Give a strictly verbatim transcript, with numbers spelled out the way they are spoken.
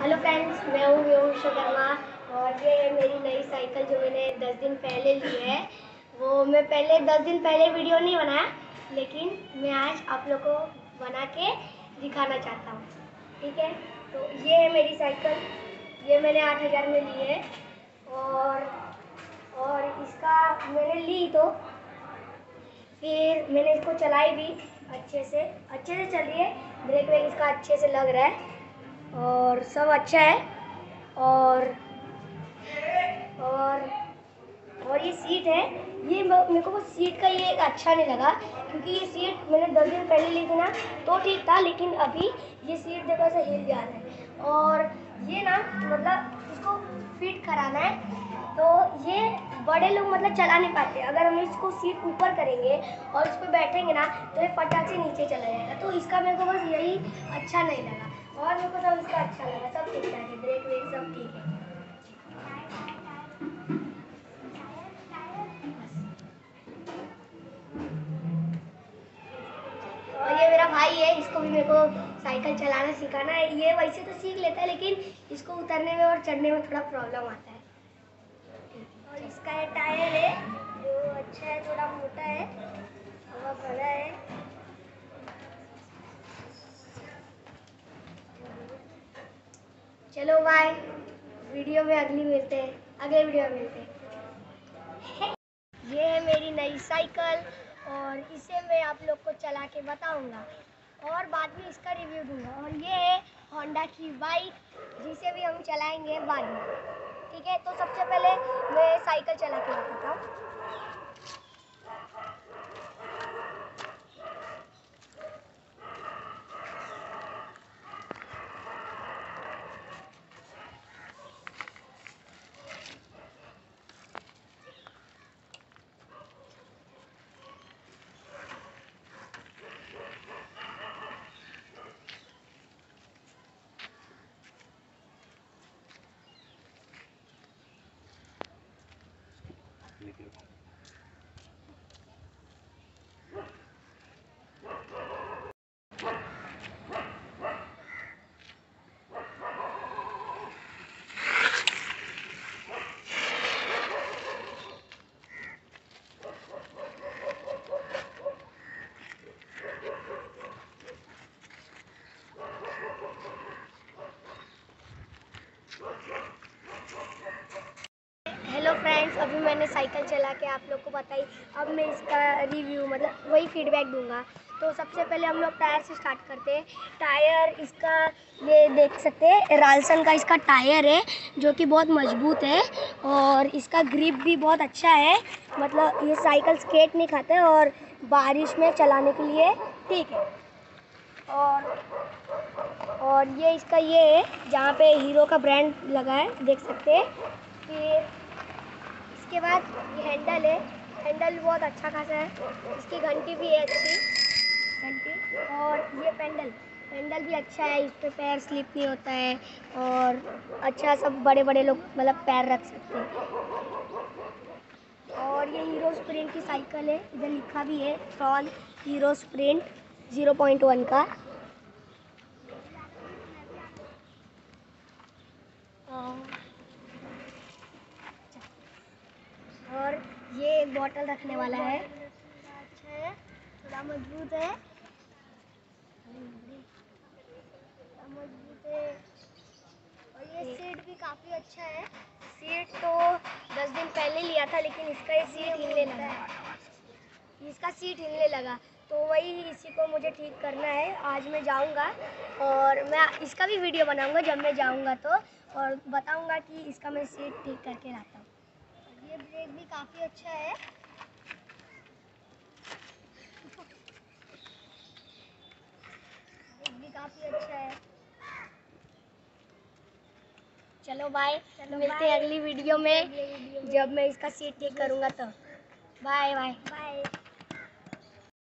Hello friends, मैं हूँ व्योम शर्मा और ये है मेरी नई साइकिल जो मैंने दस दिन पहले ली है। वो मैं पहले दस दिन पहले वीडियो नहीं बनाया, लेकिन मैं आज आप लोग को बना के दिखाना चाहता हूँ। ठीक है, तो ये है मेरी साइकिल। ये मैंने आठ हज़ार में ली है और और इसका मैंने ली तो फिर मैंने इसको चलाई भी अच्छे से अच्छे से चल रही है। ब्रेक वेक इसका अच्छे से लग रहा है और सब अच्छा है। और और और ये सीट है, ये मेरे को सीट का ये अच्छा नहीं लगा, क्योंकि ये सीट मैंने दस दिन पहले ली थी ना तो ठीक था, लेकिन अभी ये सीट देखो ऐसे हिल जा रहा है। और ये ना मतलब इसको फिट कराना है, तो ये बड़े लोग मतलब चला नहीं पाते। अगर हम इसको सीट ऊपर करेंगे और इस पर बैठेंगे ना तो ये फटाक से नीचे चला जाएगा। तो इसका मेरे को बस यही अच्छा नहीं लगा, और मेरे को सब इसका अच्छा लगा। सब ठीक ठाक है, ब्रेक वेक सब ठीक है। और ये मेरा भाई है, इसको भी मेरे को साइकिल चलाना सिखाना है। ये वैसे तो सीख लेता है, लेकिन इसको उतरने में और चढ़ने में थोड़ा प्रॉब्लम आता है। और इसका ये टायर है जो अच्छा है, थोड़ा मोटा है, हवा भरा है। चलो बाय, वीडियो में अगली मिलते हैं, अगले वीडियो में मिलते हैं। ये है मेरी नई साइकिल और इसे मैं आप लोग को चला के बताऊंगा और बाद में इसका रिव्यू दूंगा। और ये है होंडा की बाइक, जिसे भी हम चलाएंगे बाद में। ठीक है, तो सबसे पहले मैं साइकिल चला के बताता हूँ। हेलो फ्रेंड्स, अभी मैंने साइकिल चला के आप लोग को बताई। अब मैं इसका रिव्यू मतलब वही फीडबैक दूंगा। तो सबसे पहले हम लोग टायर से स्टार्ट करते हैं। टायर इसका ये देख सकते हैं, राल्सन का इसका टायर है जो कि बहुत मजबूत है और इसका ग्रिप भी बहुत अच्छा है। मतलब ये साइकिल स्केट नहीं खाता है और बारिश में चलाने के लिए ठीक है। और और ये इसका ये है जहाँ पे हीरो का ब्रांड लगा है, देख सकते हैं। फिर इसके बाद ये हैंडल है, हैंडल भी बहुत अच्छा खासा है। इसकी घंटी भी है अच्छी घंटी। और ये पैडल पैडल भी अच्छा है, इस पर पैर स्लिप नहीं होता है और अच्छा, सब बड़े बड़े लोग मतलब पैर रख सकते हैं। और ये हीरो स्प्रिंट की साइकिल है, इधर लिखा भी है फ्रॉन Hero sprint zero point one का। और ये एक बॉटल रखने वाला है, अच्छा है, थोड़ा मजबूत है, मजबूत है। और ये सीट भी काफ़ी अच्छा है। सीट तो दस दिन पहले लिया था, लेकिन इसका ये सीट हिलने लगा इसका सीट हिलने लगा तो वही इसी को मुझे ठीक करना है। आज मैं जाऊंगा और मैं इसका भी वीडियो बनाऊंगा जब मैं जाऊंगा तो, और बताऊंगा कि इसका मैं सीट ठीक करके लाता हूँ। ये ब्रेक भी काफ़ी अच्छा है। ब्रेक भी काफ़ी अच्छा है। चलो बाय, मिलते हैं अगली वीडियो में जब मैं इसका सीट ठीक करूँगा तो। Bye bye bye.